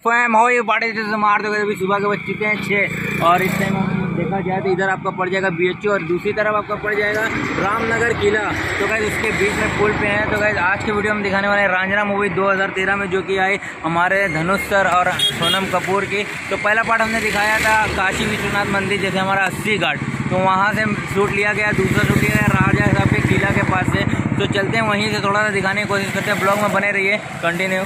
Fam हो ये बाड़े से मार दोगे। अभी सुबह के बज चुके हैं 6 और इस टाइम हम देखा जाए तो इधर आपका पड़ जाएगा BHU और दूसरी तरफ आपका पड़ जाएगा रामनगर किला। तो गाइस उसके बीच में पुल पे हैं। तो गाइस आज की वीडियो हम दिखाने वाले हैं रांझना मूवी 2013 में जो कि आई हमारे धनुष सर और सोनम कपूर की। तो पहला पार्ट हमने दिखाया था काशी विश्वनाथ मंदिर जैसे हमारा 80 घाट, तो वहाँ से शूट लिया गया। दूसरा शूट लिया गया राजा साहब के किला के पास से। तो चलते हैं वहीं से थोड़ा सा दिखाने की कोशिश करते हैं। ब्लॉग में बने रहिए, कंटिन्यू।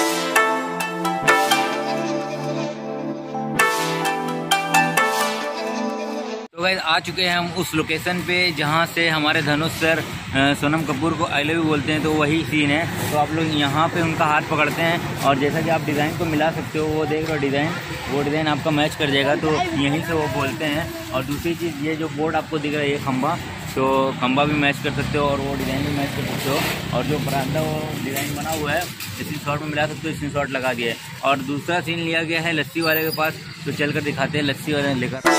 तो गाइस आ चुके हैं हम उस लोकेशन पे जहाँ से हमारे धनुष सर सोनम कपूर को आई लव यू बोलते हैं। तो वही सीन है। तो आप लोग यहाँ पे उनका हाथ पकड़ते हैं और जैसा कि आप डिज़ाइन को मिला सकते हो, वो देख लो डिज़ाइन, वो डिज़ाइन आपका मैच कर जाएगा। तो यहीं से वो बोलते हैं। और दूसरी चीज़ ये जो बोर्ड आपको दिख रहा है ये खंबा, तो खंबा भी मैच कर सकते हो और वो डिज़ाइन भी मैच कर सकते हो। और जो बरामदा वो डिज़ाइन बना हुआ है स्क्रीन शॉट में मिला सकते हो, स्क्रीन शॉट लगा दिया है। और दूसरा सीन लिया गया है लस्सी वाले के पास। तो चल कर दिखाते हैं लस्सी वाले लेकर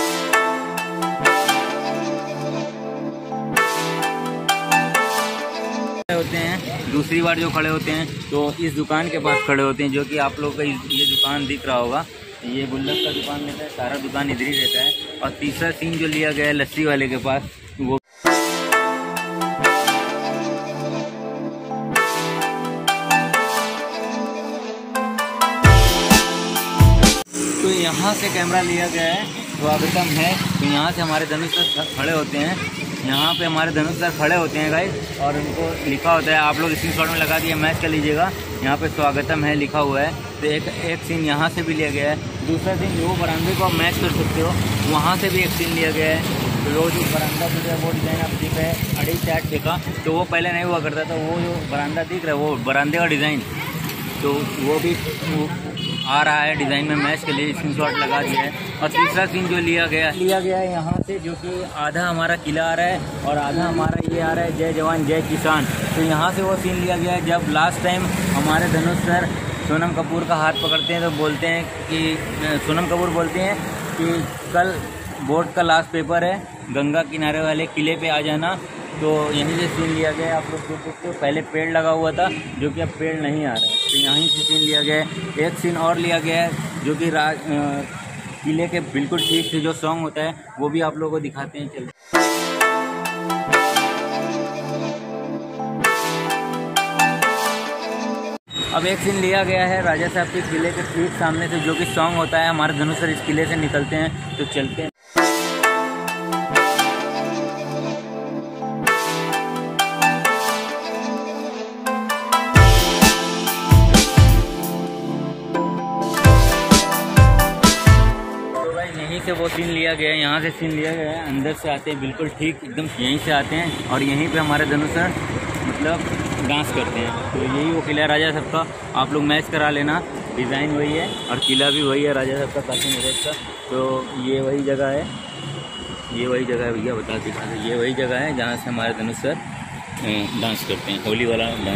होते हैं। दूसरी बार जो खड़े होते हैं तो इस दुकान के पास खड़े होते हैं, जो कि आप लोग का ये दुकान दिख रहा होगा। ये गुल्लक का दुकान रहता है, सारा दुकान इधर ही रहता है। और तीसरा सीन जो लिया गया है लस्सी वाले के पास, वो तो यहाँ से कैमरा लिया गया है। स्वागतम है। तो यहाँ से हमारे धनुष सर खड़े होते हैं, यहाँ पे हमारे धनुष सर खड़े होते हैं गाइस, और उनको लिखा होता है, आप लोग स्क्रीन शॉट में लगा दिए, मैच कर लीजिएगा। यहाँ पे स्वागतम है लिखा हुआ है। तो एक सीन यहाँ से भी लिया गया है। दूसरा सीन वो बरामदे को आप मैच कर सकते हो, वहाँ से भी एक सीन लिया गया है। तो वो जो बरामदा दिख रहा है वो डिज़ाइन आप दिख रहा है 2.5 देखा, तो वो पहले नहीं हुआ करता था। वो जो बरामदा दिख रहा है वो बरामदे का डिज़ाइन, तो वो भी आ रहा है डिज़ाइन में मैच के लिए, स्क्रीनशॉट लगा दिया है। और तीसरा सीन जो लिया गया है यहाँ से, जो कि आधा हमारा किला आ रहा है और आधा हमारा ये आ रहा है जय जवान जय किसान। तो यहाँ से वो सीन लिया गया है जब लास्ट टाइम हमारे धनुष सर सोनम कपूर का हाथ पकड़ते हैं। तो बोलते हैं कि सोनम कपूर बोलते हैं कि कल बोर्ड का लास्ट पेपर है, गंगा किनारे वाले किले पे आ जाना। तो यहीं से सीन लिया गया है। आप लोग देख सकते हो पहले पेड़ लगा हुआ था, जो कि अब पेड़ नहीं आ रहा है। तो यहीं से सीन लिया गया है। एक सीन और लिया गया है जो कि किले के बिल्कुल ठीक से जो सॉन्ग होता है वो भी आप लोगों को दिखाते हैं। चलो अब एक सीन लिया गया है राजा साहब के किले के ठीक सामने से, जो कि सॉन्ग होता है। हमारे धनुष सर इस किले से निकलते हैं। तो चलते हैं। यहीं से वो सीन लिया गया है, यहाँ से सीन लिया गया है। अंदर से आते हैं बिल्कुल ठीक एकदम यहीं से आते हैं और यहीं पे हमारे धनुष सर मतलब डांस करते हैं। तो यही वो किला है राजा साहब का, आप लोग मैच करा लेना। डिज़ाइन वही है और किला भी वही है राजा साहब का, काशी नरेश का। तो ये वही जगह है, ये वही जगह है भैया, बता दिखा दो। ये वही जगह है जहाँ से हमारे धनुष सर डांस करते हैं, होली वाला डांस।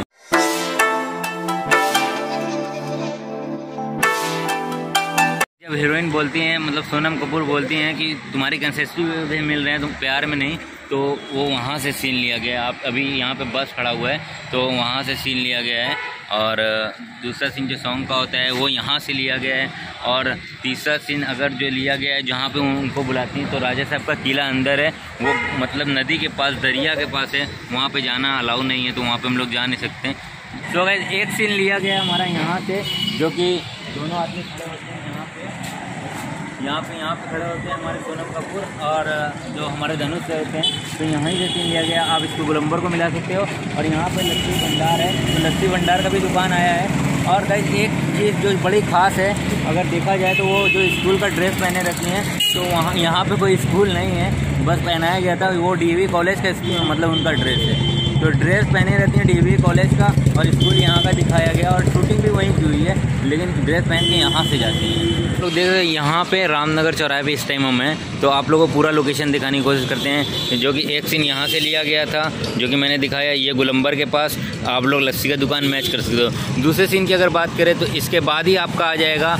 जब हीरोइन बोलती हैं, मतलब सोनम कपूर बोलती हैं कि तुम्हारी कंसेसिव भी मिल रहे हैं, तुम प्यार में नहीं, तो वो वहाँ से सीन लिया गया है। आप अभी यहाँ पे बस खड़ा हुआ है तो वहाँ से सीन लिया गया है। और दूसरा सीन जो सॉन्ग का होता है वो यहाँ से लिया गया है। और तीसरा सीन अगर जो लिया गया है जहाँ पे उनको बुलाती हैं, तो राजा साहब का किला अंदर है, वो मतलब नदी के पास, दरिया के पास है, वहाँ पे जाना अलाउ नहीं है, तो वहाँ पे हम लोग जा नहीं सकते। तो गाइस एक सीन लिया गया है हमारा यहाँ से, जो कि दोनों आदमी खड़े होते हैं यहाँ पे खड़े होते हैं हमारे सोनम कपूर और जो हमारे धनुष सर होते हैं। तो यहाँ से सीन लिया गया। आप इसको गोलंबर को मिला सकते हो। और यहाँ पे लस्सी भंडार है, तो लस्सी भंडार का भी दुकान आया है। और गाइस एक चीज़ जो बड़ी ख़ास है, अगर देखा जाए तो वो जो स्कूल का ड्रेस पहने रखती हैं, तो वहाँ यहाँ पे कोई स्कूल नहीं है, बस पहनाया गया था। वो DAV कॉलेज का मतलब उनका ड्रेस है। तो ड्रेस पहने रहती है DAV कॉलेज का और स्कूल यहाँ का दिखाया गया। और शूटिंग भी वहीं की हुई है, लेकिन ड्रेस पहन के यहाँ से जाती हैं। तो देख रहे यहाँ पे रामनगर चौराहे पे इस टाइम हम हैं। तो आप लोगों को पूरा लोकेशन दिखाने की कोशिश करते हैं, जो कि एक सीन यहाँ से लिया गया था, जो कि मैंने दिखाया। ये गोलंबर के पास आप लोग लस्सी का दुकान मैच कर सकते हो। दूसरे सीन की अगर बात करें तो इसके बाद ही आपका आ जाएगा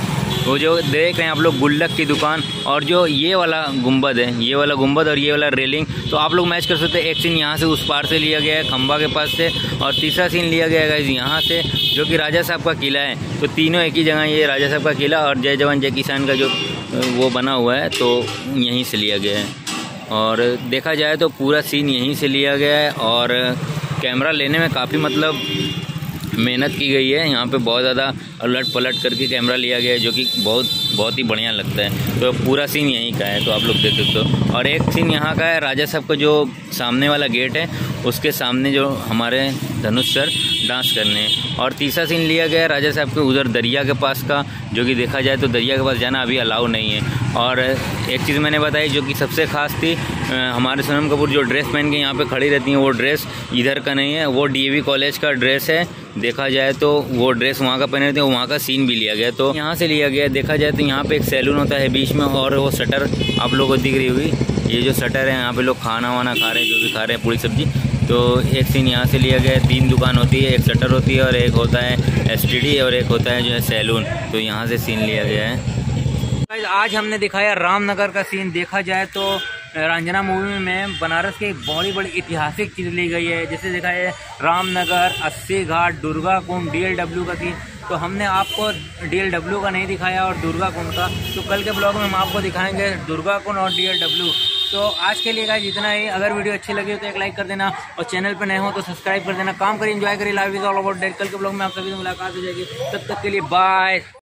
वो जो देख रहे हैं आप लोग गुल्लक की दुकान, और जो ये वाला गुंबद है, ये वाला गुंबद और ये वाला रेलिंग, तो आप लोग मैच कर सकते हैं। एक सीन यहाँ से उस पार से लिया गया है खंबा के पास से, और तीसरा सीन लिया गया है गाइस यहाँ से, जो कि राजा साहब का किला है। तो तीनों एक ही जगह, ये राजा साहब का किला और जय जवान जय किसान का जो वो बना हुआ है, तो यहीं से लिया गया है। और देखा जाए तो पूरा सीन यहीं से लिया गया है, और कैमरा लेने में काफ़ी मतलब मेहनत की गई है। यहाँ पे बहुत ज़्यादा उलट पलट करके कैमरा लिया गया है, जो कि बहुत ही बढ़िया लगता है। तो पूरा सीन यहीं का है, तो आप लोग देख सकते हो। और एक सीन यहाँ का है, राजा साहब का जो सामने वाला गेट है उसके सामने जो हमारे धनुष सर डांस करने। और तीसरा सीन लिया गया है राजा साहब के उधर दरिया के पास का, जो कि देखा जाए तो दरिया के पास जाना अभी अलाउ नहीं है। और एक चीज़ मैंने बताई जो कि सबसे खास थी, हमारे सोनम कपूर जो ड्रेस पहन के यहाँ पे खड़ी रहती हैं, वो ड्रेस इधर का नहीं है, वो डीएवी कॉलेज का ड्रेस है। देखा जाए तो वो ड्रेस वहाँ का पहने रहते हैं, वहाँ का सीन भी लिया गया, तो यहाँ से लिया गया। देखा जाए तो यहाँ पे एक सैलून होता है बीच में, और वो शटर आप लोगों को दिख रही होगी, ये जो शटर है यहाँ पे लोग खाना वाना खा रहे हैं, जो भी खा रहे हैं पूरी सब्जी। तो एक सीन यहाँ से लिया गया है। 3 दुकान होती है, एक शटर होती है और एक होता है एसटीडी और एक होता है जो है सैलून, तो यहाँ से सीन लिया गया है। आज हमने दिखाया रामनगर का सीन। देखा जाए तो रंजना मूवी में बनारस की बहुत बड़ी ऐतिहासिक चीज़ ली गई है, जैसे देखा है रामनगर, 80 घाट, दुर्गा कुंड, डीएलडब्ल्यू का सीन। तो हमने आपको डीएलडब्ल्यू का नहीं दिखाया और दुर्गा कुंड का, तो कल के ब्लॉग में हम आपको दिखाएंगे दुर्गा कुंड और डीएलडब्ल्यू। तो आज के लिए गाइस इतना ही। अगर वीडियो अच्छी लगी हो तो एक लाइक कर देना, और चैनल पर नए हो तो सब्सक्राइब कर देना। काम करिए, एंजॉय करिए, live is all about that. कल के ब्लॉग में आप सभी से मुलाकात हो जाएगी, तब तक के लिए बाय।